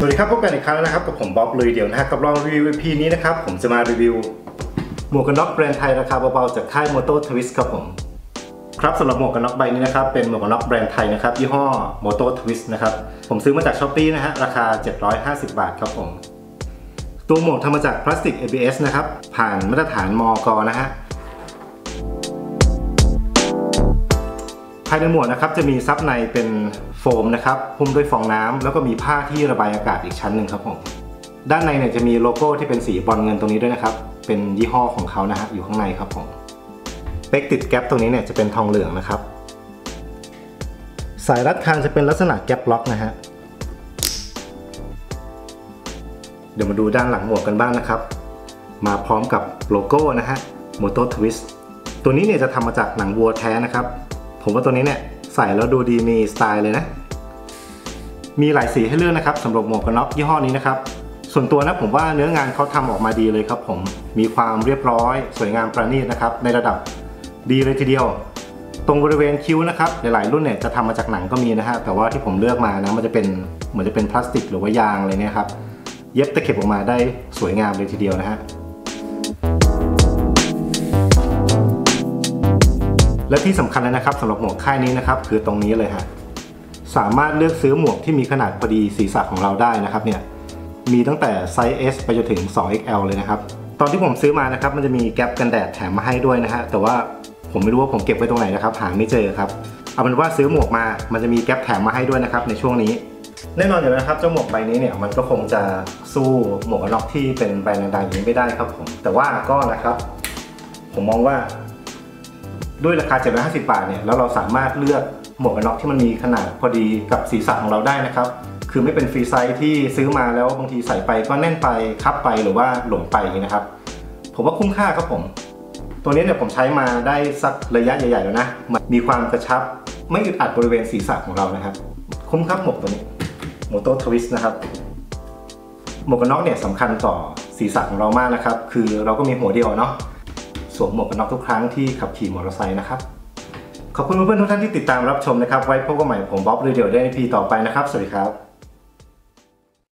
วัสดีครับพบกันอีกครั้งนะครับกับผมบ๊อบลุยเดี่ยวนะฮะกับลองรีวิว EP นี้นะครับผมจะมารีวิวหมวกกันน็อกแบรนด์ไทยราคาเบาๆจากค่าย Moto Twist ครับผมครับสำหรับหมวกกันน็อกใบนี้นะครับเป็นหมวกกันน็อกแบรนด์ไทยนะครับยี่ห้อ Moto Twist นะครับผมซื้อมาจาก Shopee นะฮะราคา750 บาทครับผมตัวหมวกทำมาจากพลาสติก ABS นะครับผ่านมาตรฐานมก.นะฮะภายในหมวกนะครับจะมีซับในเป็นโฟมนะครับหุ้มด้วยฟองน้ำแล้วก็มีผ้าที่ระบายอากาศอีกชั้นหนึ่งครับผมด้านในเนี่ยจะมีโลโก้ที่เป็นสีบรอนซ์เงินตรงนี้ด้วยนะครับเป็นยี่ห้อของเขานะฮะอยู่ข้างในครับผมเป๊กติดแก๊ปตรงนี้เนี่ยจะเป็นทองเหลืองนะครับสายรัดคางจะเป็นลักษณะแก๊ปล็อกนะฮะเดี๋ยวมาดูด้านหลังหมวกกันบ้างนะครับมาพร้อมกับโลโก้นะฮะ Moto Twist ตัวนี้เนี่ยจะทำมาจากหนังวัวแท้นะครับผมว่าตัวนี้เนี่ยใส่แล้วดูดีมีสไตล์เลยนะมีหลายสีให้เลือกนะครับสำหรับหมวกกันน็อกยี่ห้อนี้นะครับส่วนตัวนะผมว่าเนื้องานเขาทำออกมาดีเลยครับผมมีความเรียบร้อยสวยงามประณีตนะครับในระดับดีเลยทีเดียวตรงบริเวณคิ้วนะครับหลายๆรุ่นเนี่ยจะทำมาจากหนังก็มีนะฮะแต่ว่าที่ผมเลือกมานะมันจะเป็นเหมือนจะเป็นพลาสติกหรือว่ายางอะไรเนี่ยครับเย็บตะเข็บออกมาได้สวยงามเลยทีเดียวนะฮะและที่สำคัญเลยนะครับสำหรับหมวกค่ายนี้นะครับคือตรงนี้เลยฮะสามารถเลือกซื้อหมวกที่มีขนาดพอดีศีรษะของเราได้นะครับเนี่ยมีตั้งแต่ไซส์ S ไปจนถึง 2XL เลยนะครับตอนที่ผมซื้อมานะครับมันจะมีแก๊ปกันแดดแถมมาให้ด้วยนะฮะแต่ว่าผมไม่รู้ว่าผมเก็บไว้ตรงไหนนะครับหาไม่เจอครับเอาเป็นว่าซื้อหมวกมามันจะมีแก๊ปแถมมาให้ด้วยนะครับในช่วงนี้แน่นอนอยู่แล้วนะครับเจ้าหมวกใบนี้เนี่ยมันก็คงจะสู้หมวกกันน็อกที่เป็นแบรนด์ดังๆอย่างนี้ไม่ได้ครับผมแต่ว่าก็นะครับผมมองว่าด้วยราคา750 บาทเนี่ยแล้วเราสามารถเลือกหมวกกันน็อกที่มันมีขนาดพอดีกับศีรษะของเราได้นะครับคือไม่เป็นฟรีไซส์ที่ซื้อมาแล้วบางทีใส่ไปก็แน่นไปคับไปหรือว่าหลวมไปนะครับผมว่าคุ้มค่าครับผมตัวนี้เนี่ยผมใช้มาได้สักระยะใหญ่ๆแล้วนะมีความกระชับไม่อึดอัดบริเวณศีรษะของเรานะครับคุ้มครับหมวกตัวนี้ Moto Twist นะครับหมวกกันน็อกเนี่ยสำคัญต่อศีรษะของเรามากนะครับคือเราก็มีหัวเดียวเนาะสวมหมวกกันน็อกทุกครั้งที่ขับขี่มอเตอร์ไซค์นะครับขอบคุณเพื่อนๆทุกท่านที่ติดตามรับชมนะครับไว้พบกันใหม่ผมบ๊อบเรดิโอได้ใน EP ต่อไปนะครับสวัสดีครับ